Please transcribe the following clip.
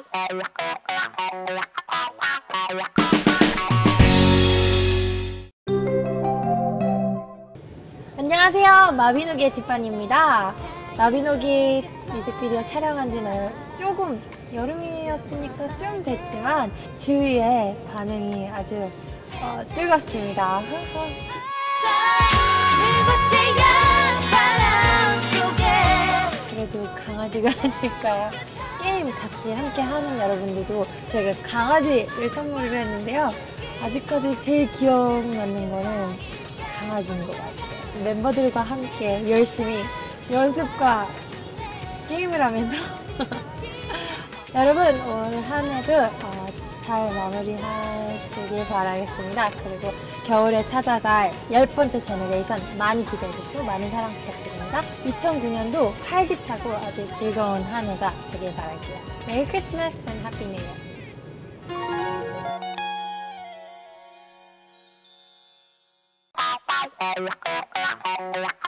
안녕하세요, 마비노기의 집안입니다. 마비노기 뮤직비디오 촬영한 지는 조금 여름이었으니까 좀 됐지만 주위의 반응이 아주 뜨겁습니다. 그래도 강아지가 아닐까요? 게임 같이 함께 하는 여러분들도 저희가 강아지를 선물을 했는데요. 아직까지 제일 기억나는 거는 강아지인 것 같아요. 멤버들과 함께 열심히 연습과 게임을 하면서 여러분 올 한 해도 잘 마무리하시길 바라겠습니다. 그리고 겨울에 찾아갈 10번째 제너레이션 많이 기대해주시고 많은 사랑 부탁드립니다. 2009년도 활기차고 아주 즐거운 한 해가 되길 바랄게요. 메리 크리스마스 and 해피 뉴 이어.